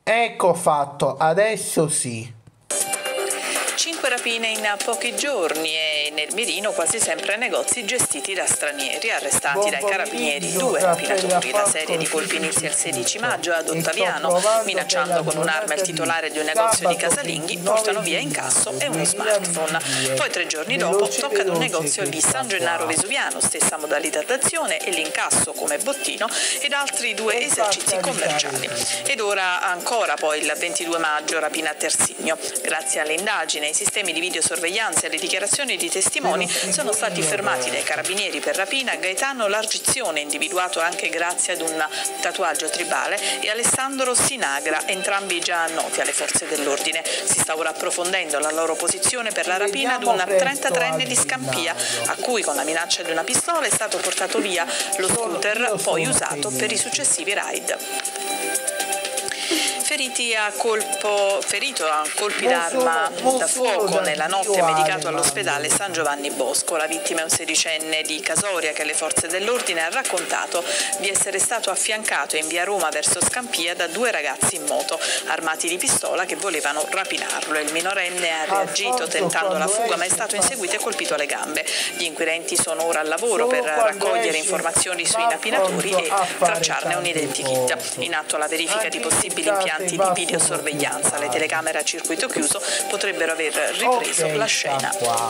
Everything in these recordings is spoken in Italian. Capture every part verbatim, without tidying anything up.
Ecco fatto, adesso sì. Cinque rapine in pochi giorni e nel mirino quasi sempre negozi gestiti da stranieri, arrestati dai carabinieri due rapinatori. La serie di colpi inizia il sedici maggio ad Ottaviano, minacciando con un'arma il titolare di un negozio di casalinghi, portano via incasso e uno smartphone. Poi tre giorni dopo tocca ad un negozio di San Gennaro Vesuviano, stessa modalità d'azione e l'incasso come bottino ed altri due esercizi commerciali. Ed ora ancora poi il ventidue maggio rapina a Tersigno. Grazie alle indagini, ai sistemi di videosorveglianza e alle dichiarazioni di testimoni sono stati fermati dai carabinieri per rapina Gaetano Largizione, individuato anche grazie ad un tatuaggio tribale, e Alessandro Sinagra, entrambi già noti alle forze dell'ordine. Si sta ora approfondendo la loro posizione per la rapina ad un trentatreenne di Scampia, a cui con la minaccia di una pistola è stato portato via lo scooter poi usato per i successivi raid. Feriti a colpo, ferito a colpi d'arma da fuoco nella notte, medicato all'ospedale San Giovanni Bosco. La vittima è un sedicenne di Casoria che alle forze dell'ordine ha raccontato di essere stato affiancato in via Roma verso Scampia da due ragazzi in moto, armati di pistola, che volevano rapinarlo. Il minorenne ha reagito tentando la fuga, ma è stato inseguito e colpito alle gambe. Gli inquirenti sono ora al lavoro per raccogliere informazioni sui rapinatori e tracciarne un identikit. In atto la verifica di possibili impianti di videosorveglianza. Le telecamere a circuito chiuso potrebbero aver ripreso la scena.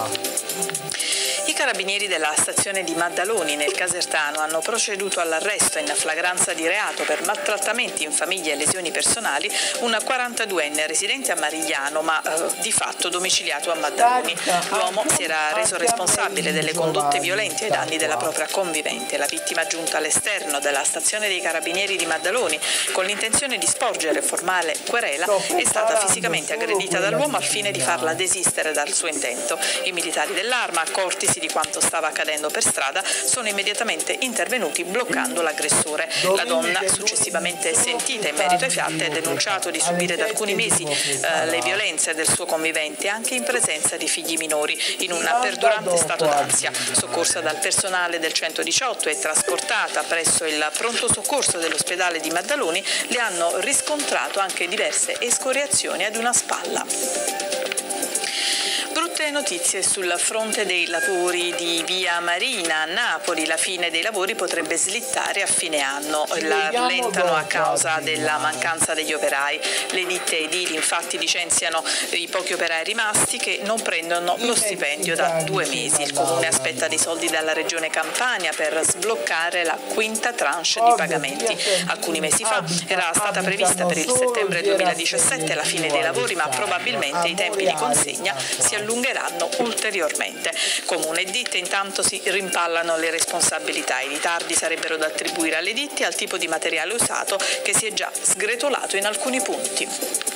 I carabinieri della stazione di Maddaloni nel Casertano hanno proceduto all'arresto in flagranza di reato per maltrattamenti in famiglia e lesioni personali un quarantaduenne residente a Marigliano ma eh, di fatto domiciliato a Maddaloni. L'uomo si era reso responsabile delle condotte violente ai danni della propria convivente. La vittima, giunta all'esterno della stazione dei carabinieri di Maddaloni con l'intenzione di sporgere formale querela, è stata fisicamente aggredita dall'uomo al fine di farla desistere dal suo intento. I militari dell'Arma, accortisi di quanto stava accadendo per strada, sono immediatamente intervenuti bloccando l'aggressore. La donna, successivamente sentita in merito ai fatti, ha denunciato di subire da alcuni mesi eh, le violenze del suo convivente anche in presenza di figli minori, in un perdurante stato d'ansia. Soccorsa dal personale del centodiciotto e trasportata presso il pronto soccorso dell'ospedale di Maddaloni, le hanno riscontrato anche diverse escoriazioni ad una spalla. Brutte notizie sul fronte dei lavori di Via Marina a Napoli. La fine dei lavori potrebbe slittare a fine anno. La rallentano a causa della mancanza degli operai. Le ditte edili infatti licenziano i pochi operai rimasti che non prendono lo stipendio da due mesi. Il Comune aspetta dei soldi dalla Regione Campania per sbloccare la quinta tranche di pagamenti. Alcuni mesi fa era stata prevista per il settembre duemiladiciassette la fine dei lavori, ma probabilmente i tempi di consegna si allungheranno ulteriormente. Comune e ditte intanto si rimpallano le responsabilità. I ritardi sarebbero da attribuire alle ditte e al tipo di materiale usato che si è già sgretolato in alcuni punti.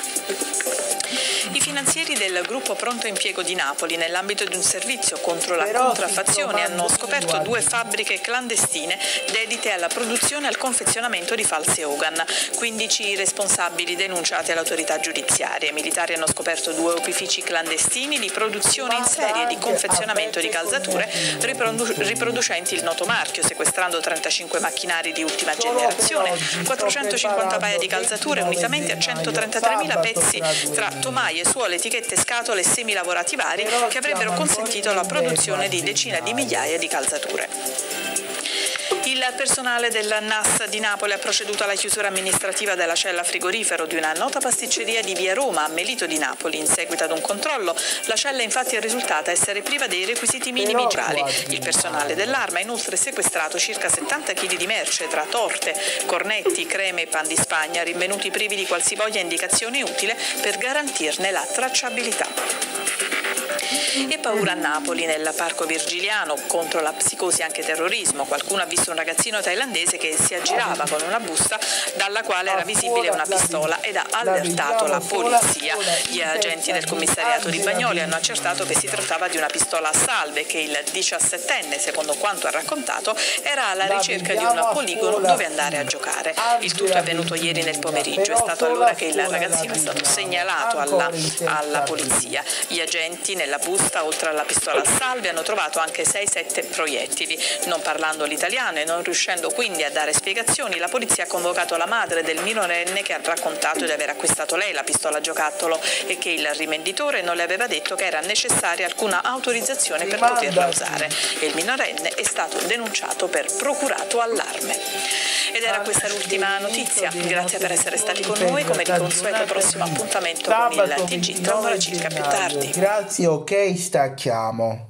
I finanzieri del gruppo Pronto Impiego di Napoli, nell'ambito di un servizio contro la contraffazione, hanno scoperto due fabbriche clandestine dedite alla produzione e al confezionamento di false Hogan. quindici responsabili denunciati all'autorità giudiziaria. I militari hanno scoperto due opifici clandestini di produzione in serie e di confezionamento di calzature riprodu- riproducenti il noto marchio, sequestrando trentacinque macchinari di ultima generazione, quattrocentocinquanta paia di calzature unitamente a centotrentatremila pezzi tra tomaie, suole, etichette, scatole e semilavorati vari che avrebbero consentito la produzione di decine di migliaia di calzature. Il personale del N A S di Napoli ha proceduto alla chiusura amministrativa della cella frigorifero di una nota pasticceria di via Roma a Melito di Napoli. In seguito ad un controllo, la cella infatti è risultata essere priva dei requisiti minimi legali. Il personale dell'Arma ha inoltre sequestrato circa settanta chili di merce tra torte, cornetti, creme e pan di Spagna, rinvenuti privi di qualsivoglia indicazione utile per garantirne la tracciabilità. E paura a Napoli, nel Parco Virgiliano, contro la psicosi anche terrorismo. Qualcuno ha visto un ragazzino thailandese che si aggirava con una busta dalla quale era visibile una pistola ed ha allertato la polizia. Gli agenti del commissariato di Bagnoli hanno accertato che si trattava di una pistola a salve, che il diciassettenne, secondo quanto ha raccontato, era alla ricerca di un poligono dove andare a giocare. Il tutto è avvenuto ieri nel pomeriggio. È stato allora che il ragazzino è stato segnalato alla, alla polizia. Gli agenti nella Nella busta, oltre alla pistola a salve, hanno trovato anche sei sette proiettili. Non parlando l'italiano e non riuscendo quindi a dare spiegazioni, la polizia ha convocato la madre del minorenne che ha raccontato di aver acquistato lei la pistola a giocattolo e che il rivenditore non le aveva detto che era necessaria alcuna autorizzazione per poterla usare. E il minorenne è stato denunciato per procurato allarme. Ed era questa l'ultima notizia. Grazie per essere stati con noi. Come di consueto, prossimo appuntamento con il T G tra un'ora circa più tardi. Grazie, ok, stacchiamo.